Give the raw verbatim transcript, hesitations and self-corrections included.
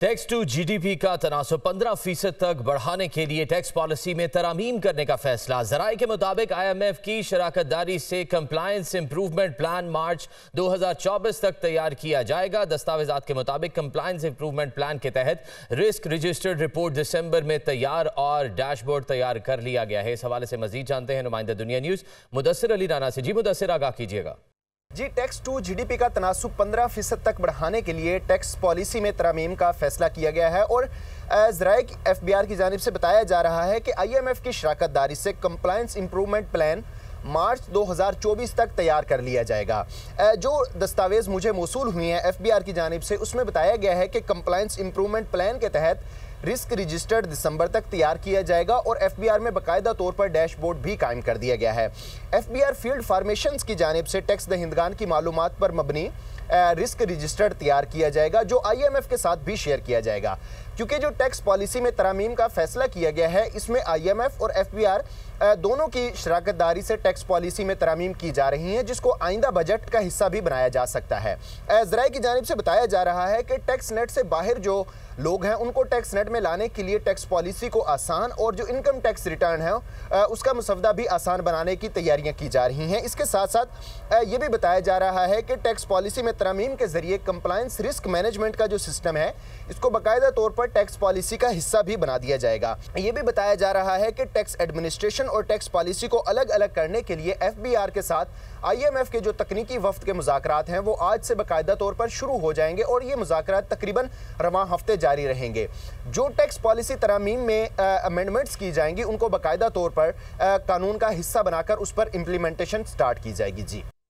Tax to GDP का तनासुब पंद्रह फीसद तक बढ़ाने के लिए टैक्स पॉलिसी में तरामीम करने का फैसला। जराये के मुताबिक आईएमएफ की शराकत दारी से कंप्लायंस इंप्रूवमेंट प्लान मार्च दो हजार चौबीस तक तैयार किया जाएगा। दस्तावेजात के मुताबिक कंप्लायंस इंप्रूवमेंट प्लान के तहत रिस्क रजिस्टर्ड रिपोर्ट दिसंबर में तैयार और डैशबोर्ड तैयार कर लिया गया है। इस हवाले से मजीद जानते हैं नुमाइंदा दुनिया न्यूज मुदस्सिर अली राना से। जी मुदस्सिर, आगाह कीजिएगा। जी, टैक्स टू जीडीपी का तनासुब पंद्रह फीसद तक बढ़ाने के लिए टैक्स पॉलिसी में तरमीम का फैसला किया गया है और ज़राए एफबीआर की जानिब से बताया जा रहा है कि आईएमएफ की शराकत दारी से कंप्लायंस इंप्रूवमेंट प्लान मार्च दो हज़ार चौबीस तक तैयार कर लिया जाएगा। जो दस्तावेज़ मुझे मौसूल हुई हैं एफबीआर की जानिब से, उसमें बताया गया है कि कंप्लायंस इंप्रूवमेंट प्लान के तहत रिस्क रजिस्टर्ड दिसंबर तक तैयार किया जाएगा और एफबीआर में बाकायदा तौर पर डैशबोर्ड भी कायम कर दिया गया है। एफबीआर फील्ड फार्मेशंस की जानिब से टैक्स दहिंदगान की मालूमात पर मबनी रिस्क रजिस्टर्ड तैयार किया जाएगा, जो आईएमएफ के साथ भी शेयर किया जाएगा। क्योंकि जो टैक्स पॉलिसी में तरमीम का फैसला किया गया है, इसमें आईएमएफ और एफबीआर दोनों की शराकत दारी से टैक्स पॉलिसी में तरमीम की जा रही हैं, जिसको आइंदा बजट का हिस्सा भी बनाया जा सकता है। ज़राए की जानिब से बताया जा रहा है कि टैक्स नेट से बाहर जो लोग हैं उनको टैक्स नेट में लाने के लिए टैक्स पॉलिसी को आसान और जो इनकम टैक्स रिटर्न है उसका मसवदा भी आसान बनाने की तैयारियां की जा रही हैं। इसके साथ साथ ये भी बताया जा रहा है कि टैक्स पॉलिसी में तरमीम के जरिए कंप्लायंस रिस्क मैनेजमेंट का जो सिस्टम है, इसको बाकायदा तौर पर टैक्स पॉलिसी का हिस्सा भी बना दिया जाएगा। ये भी बताया जा रहा है कि टैक्स एडमिनिस्ट्रेशन और टैक्स पॉलिसी को अलग अलग करने के लिए एफबीआर के साथ आईएमएफ के जो तकनीकी वफ्द के मुज़ाकरात हैं वो आज से बाकायदा तौर पर शुरू हो जाएंगे और ये मुज़ाकरात तकरीबन रवां हफ्ते जारी रहेंगे। जो टैक्स पॉलिसी तरामीम में अमेंडमेंट्स की जाएंगी उनको बाकायदा तौर पर आ, कानून का हिस्सा बनाकर उस पर इम्प्लीमेंटेशन स्टार्ट की जाएगी। जी।